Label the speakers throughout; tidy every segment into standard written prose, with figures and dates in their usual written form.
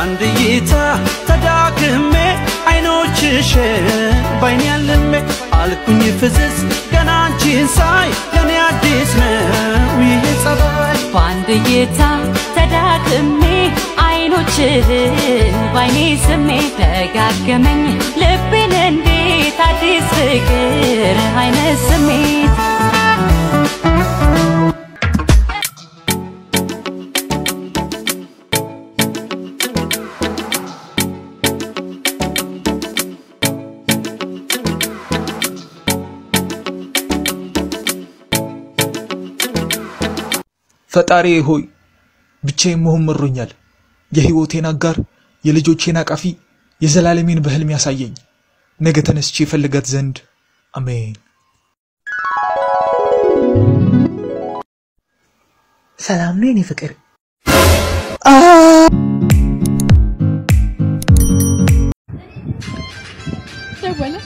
Speaker 1: ባንድ እይታ ተዳክሜ አይኖችሽን ባይኔ ያልሜ አልኩኝ ፍዝዝ ገና አንቺን ሳይ ለኔ አዲስ ነው ይሄ ጸባይ
Speaker 2: ባንድ እይታ ተዳክሜ አይኖችህን ባይኔ ስሜ ደጋገመኝ ልቤን እንዴት አዲስ ፍቅር አይነት ስሜት
Speaker 3: ፈጣሪ ሆይ ብቻዬን መሆን መሮኛል የህይወቴን አጋር የልጆቼን አቃፊ የዘላለሜን በህልም ያሳየኝ ነገ ተነስቼ ፈልጋት ዘንድ አሜን ሰላም ነኝ ፍቅር
Speaker 4: ደወለ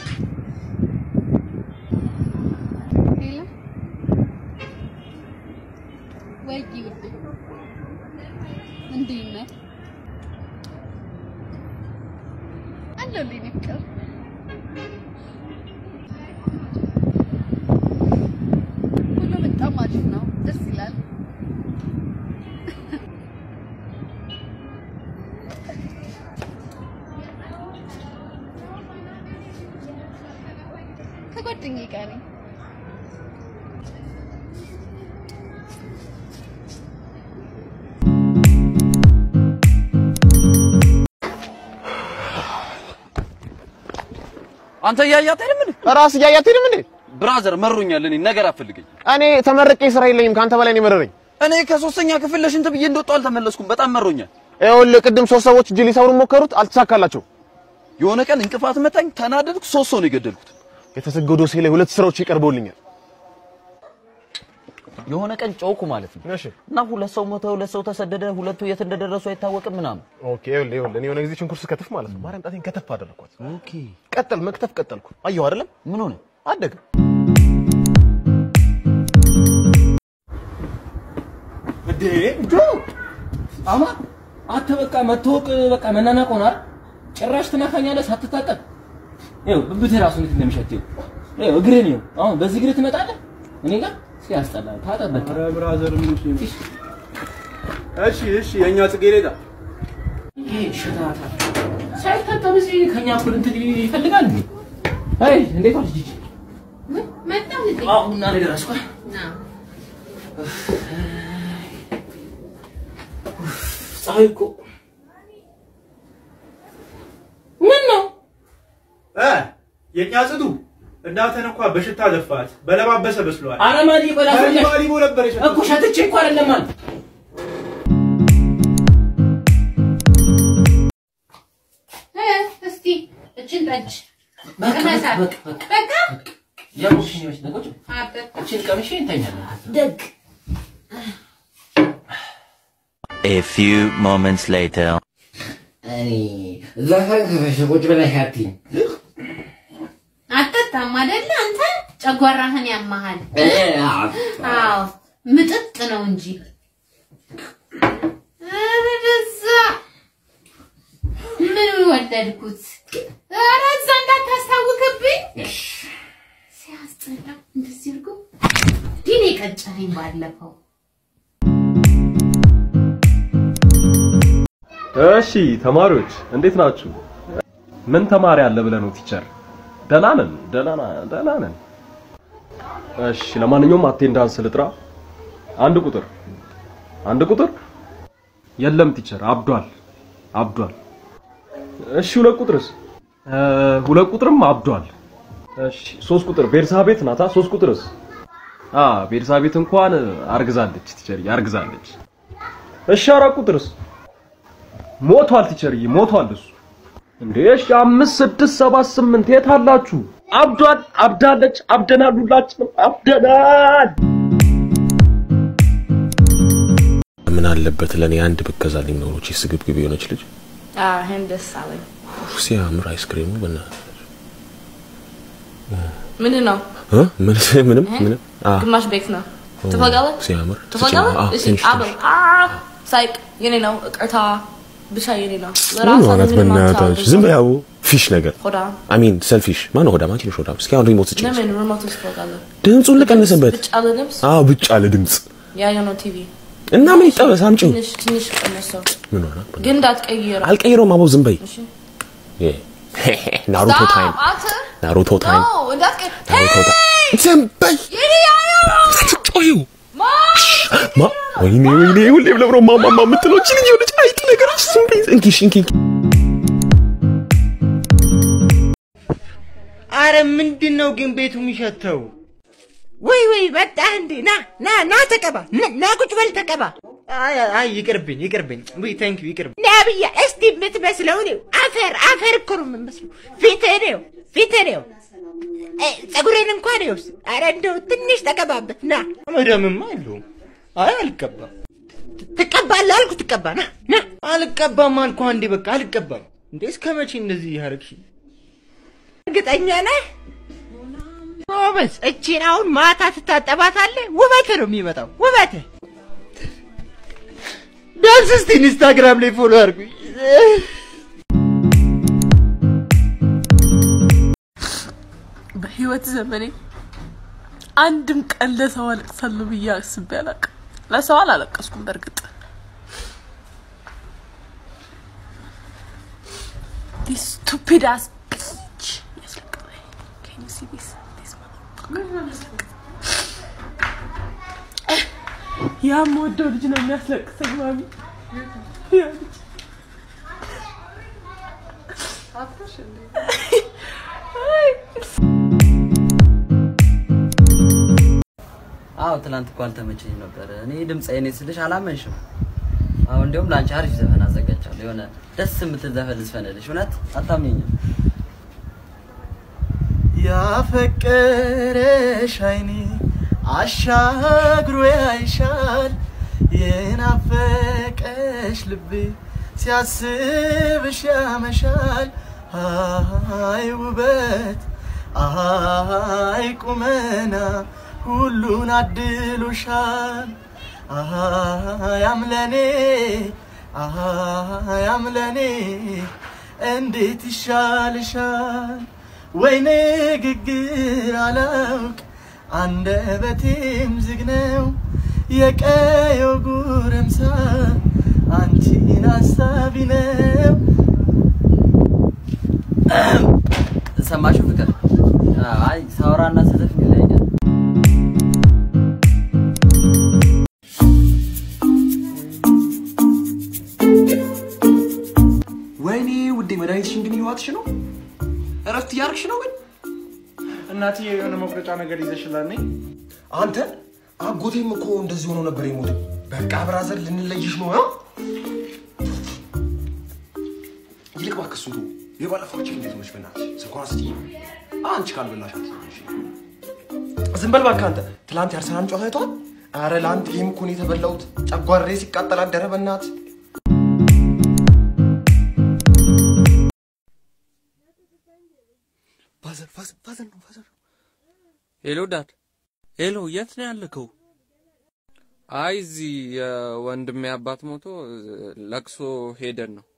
Speaker 4: ወይዬ ውዴ እንዴት ነህ? አለሁልኝ ፍቅር ሁሉ በጣም አሪፍ ነው ደስ ይላል ከጓደኛዬ ጋር ነኝ
Speaker 5: አንተ ያያት አይደለም እንዴ
Speaker 6: ራስ ያያት አይደለም እንዴ
Speaker 5: ብራዘር መሩኛል እኔ ነገር አፈልገኝ
Speaker 6: እኔ ተመረቄ ስራ የለኝም ካንተ በላይ ነው መረረኝ
Speaker 5: እኔ ከሶስተኛ ክፍል ለሽንት ብዬ እንደወጣው አልተመለስኩም በጣም መሩኛል
Speaker 6: ይኸውልህ ቅድም 3 ሰዎች እጅ ሊሰብሩ ሞከሩት አልተሳካላቸው
Speaker 5: የሆነ ቀን እንቅፋት መታኝ ተናደድኩ 3 ሰው ነው የገደልኩት
Speaker 6: የተሰገዶ ሴ ላይ 2 ስራዎች ይቀርቦልኛል
Speaker 5: የሆነ ቀን ጮኩ ማለት ነው
Speaker 6: እሺ
Speaker 5: እና 2 ሰው ሞተ 2 ሰው ተሰደደ ሁለቱ የት እንደደረሱ አይታወቅም ምናምን
Speaker 6: ኦኬ ይኸውልህ እኔ የሆነ ጊዜ ሽንኩርት ከተፍ ማለት ነው ማርያም ጣቴን ከተፍ አደረኳት
Speaker 5: ኦኬ
Speaker 6: ቀጥል መክተፍ ቀጠልኩ አየው አይደለም
Speaker 5: ምን ሆነ
Speaker 6: አደገ
Speaker 7: እዴ ጆ አማ አተበቃ መተወቅ በቃ መናናቅ ሆኗል ጭራሽ ትናካኛለህ ሳትታጠብ ይኸው ብብቴ ራሱ እንዴት እንደሚሸተው ይኸው እግሬን ይኸው አሁን በዚህ እግሬ ትመጣለህ እኔ ጋር ሲያስጠላ ታጠበቅ ኧረ ብራዘር ምን እሺ የኛ ጽጌሬዳ ይሄ ሽታታ ሳይታጠብ እዚህ ከኛ እኩል እንትን ይፈልጋል እንዴ አይ እንዴት ዋልሽ ጂጂ
Speaker 4: መጣው እንዴ
Speaker 7: እና ነገር አስኳ
Speaker 4: ና
Speaker 7: ሳይኮ ምን ነው
Speaker 8: የኛ ጽዱ እናንተን እንኳን በሽታ ደፋት በለባበሰ በስሏል
Speaker 7: አረማዲ ቆላሰለሽ
Speaker 8: ማሊቦ ነበር
Speaker 7: እኮ ሸትቼ እኮ አይደለም ማለት
Speaker 4: እስቲ እቺን ጠጅ
Speaker 7: በቃ ያሙሽኝ ወሽ ደጎች እቺን ቀምሼ እንተኛለን
Speaker 4: ደግ
Speaker 9: A few moments later
Speaker 7: እኔ ዘፈን ከፈሽጎች በላይ ያቲ
Speaker 4: አጠጣም አይደል አንተ ጨጓራህን ያማሃል አዎ ምጥጥ ነው እንጂ አረዛ ምን ወደድኩት አረዛ እንዳታስታውክብኝ ሲያስጠላ እንደዚህ እርጎ ዲኔ ቀጨኸኝ ባለፈው
Speaker 10: እሺ ተማሪዎች እንዴት ናችሁ ምን ተማሪ አለ ብለ ነው ቲቸር ደህና ነን እሺ ለማንኛውም አቴንዳንስ ልጥራ አንድ ቁጥር የለም ቲቸር አብዷል እሺ ሁለት ቁጥርም አብዷል እሺ 3 ቁጥር ቤርሳቤት ናታ 3 ቁጥርስ ቤርሳቤት እንኳን አርግዛለች ቲቸር ያርግዛለች እሺ 4 ቁጥርስ ሞቷል ቲቸር ሞቷል እሱ እንዴ እሺ 5 6 7 8 የት አላችሁ አብዳለች አብደናል ሁላችንም አብደናል
Speaker 6: ምን አለበት ለኔ አንድ በከዛልኝ ነው እቺ ስግብግብ የሆነች ልጅ
Speaker 11: هندسة
Speaker 6: ሲያምር አይስክሪሙ በና
Speaker 11: من هنا
Speaker 6: ምንም
Speaker 11: ግማሽ ቤክ ነው ተፈጋለ
Speaker 6: ሲያምር
Speaker 11: ተፈጋለ እሺ አበል ሳይክ የኔ ነው ቅርታ ብቻዬን ነው
Speaker 6: ለራሳችን ምን ማታች ዝም ያው ፊሽ ነገር
Speaker 11: ሆዳ
Speaker 6: አሚን ሰልፊሽ ማን ሆዳ ማንቺ ሆዳ እስኪ አሁን ሪሞት ስጪ
Speaker 11: ለምን ሪሞት ስፖጋለ
Speaker 6: ድምጹን ልቀንስበት
Speaker 11: ብቻለ ድምጽ
Speaker 6: ብቻ አለ ድምጽ
Speaker 11: ያ ነው ቲቪ
Speaker 6: እና ምን ይጣበስ አምጪው
Speaker 11: ትንሽ ቀነሰው
Speaker 6: ምን ሆነ
Speaker 11: ግን እንዳትቀይረው
Speaker 6: አልቀይረውም አቦ ዝም በይ ናሩቶ ታይም ናሩቶ ታይም ዝም በይ ጮዩ ወይኔ ሁሌ ብለብሮ ማማ የምትለው እቺ ልጅ ወለች አይጥ ነገሮች ስንብይ እንኪ
Speaker 12: አረ ምንድነው ግን ቤቱ የሚሸተው ወይ በጣ እንዴ ና ተቀባ ና ቁጭ በል ተቀባ አይ ይቅርብኝ ወይ ታንክ ዩ ይቅርብ ነብያ እስቲ የምትመስለው ነው አፈር እኮ ነው የምመስለው ፊትህ ነው ጸጉሬን እንኳን ይውስ አረ እንደው ትንሽ ተቀባበት ና መደምማ አለው አይ አልቀባም ትቀባለህ አልኩ ትቀባ ና አልቀባም አልኩ አንዴ በቃ አልቀባም እንዴ እስከመቼ እንደዚህ ያርክሽ እርግጠኛ ነህ ኦበስ እቺን አሁን ማታ ትታጠባታለህ ውበት ነው የሚመጣው ውበት ዳንስ እስቲ ኢንስታግራም ላይ ፎሎ አድርጉኝ
Speaker 11: በህይወት ዘመኔ አንድም ቀን ለሰው አለቅሳለሁ ብዬ አስቤ አላውቅም ለሰው አላለቀስኩም በርግጥ this stupid ass bitch can you see this ያ ሞዶ ልጅ ነው የሚያስለቅሰኝ ማሚ አፍሽ እንዴ
Speaker 5: ትላንት እኮ አልተመቸኝ ነበር እኔ ድምጽ ስልሽ አላመንሽም አሁን እንደውም ላንቺ አሪፍ ዘፈን አዘጋጅቻለሁ የሆነ ደስ የምትል ዘፈን ልስፈንልሽ እውነት አታምኚኝም
Speaker 1: ያፈቀረሽ አይኔ አሻግሮ ያይሻል የናፈቀሽ ልቤ ሲያስብሽ ያመሻል አይ ውበት አይ ቁመና ሁሉን አድሎሻል አያምለኔ እንዴት ይሻልሻል ወይ ንግግር አላውቅ አንደበቴም ዝግ ነው የቀየው ጉረምሳ አንቺን አሳቢ ነው
Speaker 5: ሰማሽው ፍቅር አይ ሳውራና ሰደፍ ይለኛል
Speaker 13: ወይኔ ውዴ መድኃኒትሽን ግን ይዋጥሽ ነው እረፍት ያርክሽ ነው ግን
Speaker 8: እናትዬ የሆነ መቁረጫ ነገር ይዘሽላል ነኝ
Speaker 13: አንተ አጎቴም እኮ እንደዚህ ሆኖ ነበር የሞተው በቃ ብራዘር ልንለይሽ ነው ይልቅ ባክሱ የባለፈው ቺክ እንዴት ሆነሽ በእናትሽ ስኳር ስትይ አንቺ ካልበላሻት ዝም በል ባካ አንተ ትላንት ያርሰናል ጨዋታ አይቷል አረ ላንት ጌም እኮ ነው የተበላውት ጨጓሬ ሲቃጠል አደረ በእናት ፋዘር
Speaker 14: ሄሎ ዳድ ሄሎ የት ነው ያለከው አይ እዚህ የወንድሜ አባት ሞቶ ለቅሶ ሄደን ነው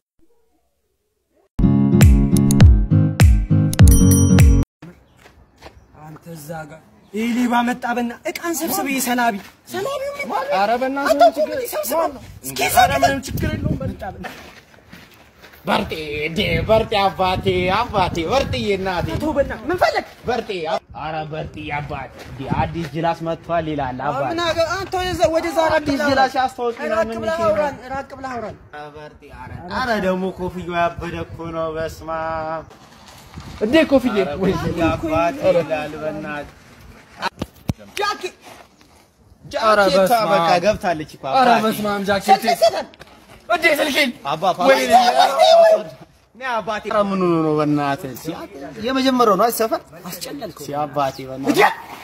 Speaker 12: አንተ ዛጋ ኢሊባ መጣበና እቃን ሰብስበ ሰላቢው
Speaker 8: ኧረ በእናትህ ችግር የለውም መጣበና በርጤ አባቴ በርጤዬ እናቴ
Speaker 12: ተውበና ምን ፈለክ
Speaker 8: በርጤ ኧረ በርጤ አባቴ አዲስ ጅላስ መጥቷል ይላል አባቴ
Speaker 12: ምን አንተ ወደዛ
Speaker 8: አዲስ ጅላስ ያስተዋውቂና ምን
Speaker 12: ራቅ ብለህ አውራን
Speaker 8: በርጤ ኧረ ደግሞ ኮፍያው ያበደ እኮ ነው በስማ
Speaker 14: እንዴ ኮፍዬ
Speaker 8: ወይ አባቴ ይላል በእናትህ ጃኬት በቃ ገብታለች እኮ
Speaker 14: ኧረ በስማም ጃኬት እንዴ ስልሽን
Speaker 8: አባባ አባቴ ምን ነው በእናትህ የመጀመሪያው ነው አይሰፈር አስጨለልከው አባቴ በእናትህ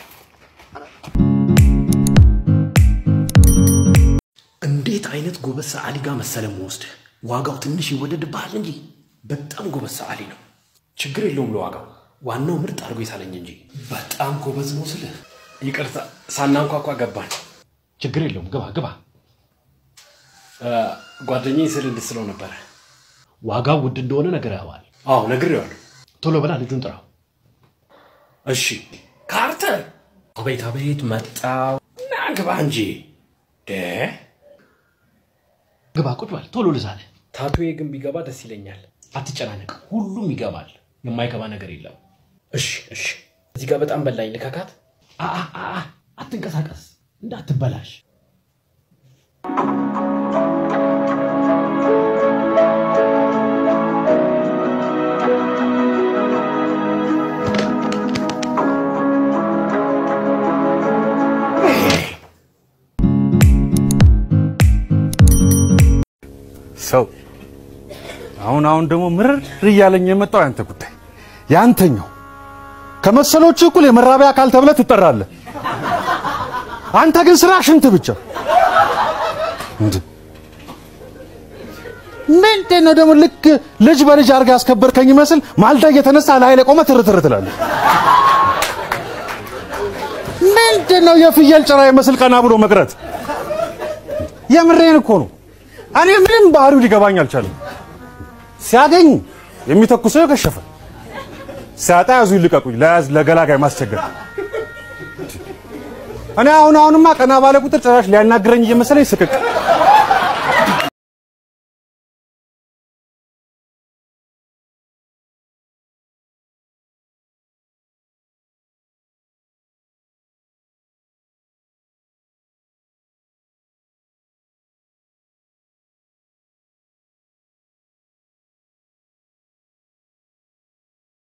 Speaker 13: እንዴት አይነት ጎበዝ ሰዓሊ ጋር መሰለም ወስደ ዋጋው ትንሽ ይወደድብሃል እንጂ በጣም ጎበዝ ሰዓሊ ነው ችግር የለውም ለዋጋው ዋናው ምርጥ አድርጎ ይሳለኝ እንጂ በጣም ጎበዝ ነው ስለ ይቅርታ ሳናንኳኳ ገባን ችግር የለውም ግባ
Speaker 15: ጓደኛዬ ስል እንድስለው ነበር ዋጋው ውድ እንደሆነ ነግሬዋል አዎ ነግሬዋለሁ ቶሎ በላ ልጁን ጥራው እሺ ካርተር አቤት መጣው ናግባ እንጂ ግባ ቁጭ በል ቶሎ ልዛለ ታቱዬ ግን ቢገባ ደስ ይለኛል አትጨናነቅ ሁሉም ይገባል የማይገባ ነገር የለም እሺ እዚህ ጋር በጣም በላኝ ልካካት አትንቀሳቀስ እንዳትበላሽ
Speaker 16: ሰው አሁን ደግሞ ምርር ይያለኝ የመጣው ያንተ ጉዳይ ያንተኛው ከመሰሎቹ እኩል የመራቢያ አካል ተብለ ትጠራለህ አንተ ግን ስራ ሽንት ብቻ ምንድነው ደግሞ ልክ ልጅ በልጅ አርጋ ያስከበርከኝ መስል ማልዳ እየተነሳ ላይ ቆመ ትርትር ትላለህ ምንድነው የፍየል ጭራ የመስል ቀና ብሎ መቅረት የምሬን እኮ ነው እኔ ምንም ባህሪው ሊገባኝ አልቻለም ሲያገኝ የሚተኩሰው የከሸፈ ሲያጣ ያዙ ይልቀቁኝ ለገላጋይ ማስቸገር እኔ አሁንማ ቀና ባለ ቁጥር ጭራሽ ሊያናግረኝ እየመሰለኝ ስቅቅ